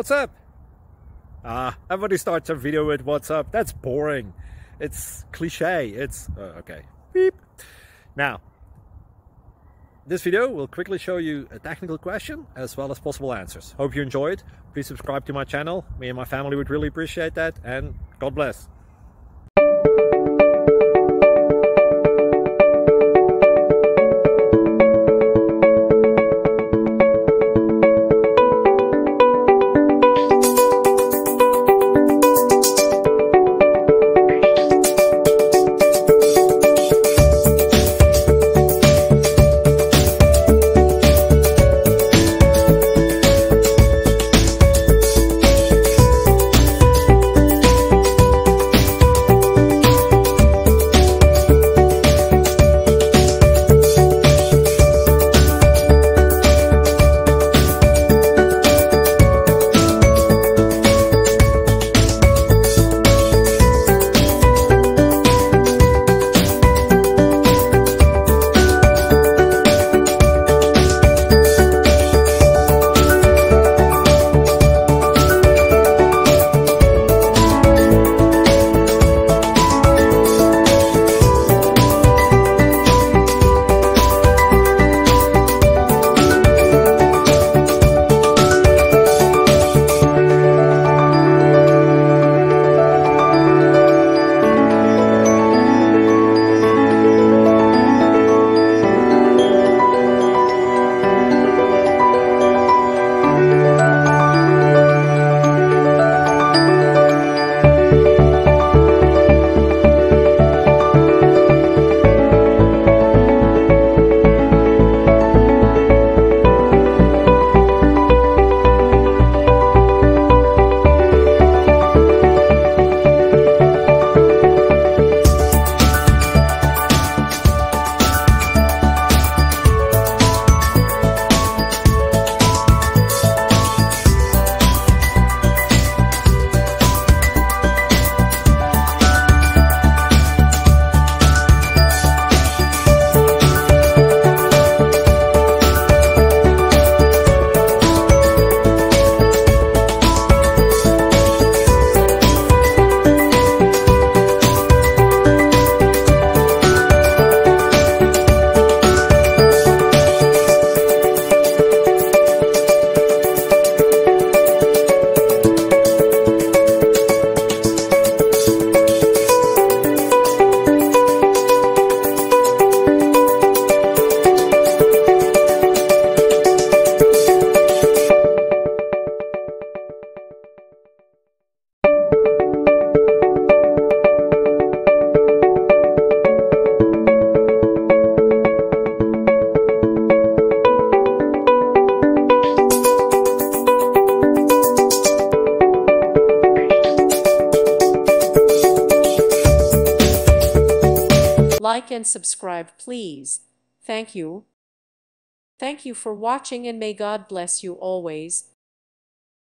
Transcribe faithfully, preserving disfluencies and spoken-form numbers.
What's up? Ah, everybody starts a video with what's up. That's boring. It's cliche. It's uh, okay. Beep. Now, this video will quickly show you a technical question as well as possible answers. Hope you enjoy it. Please subscribe to my channel. Me and my family would really appreciate that, and God bless. Like and subscribe, please. Thank you. Thank you for watching, and may God bless you always.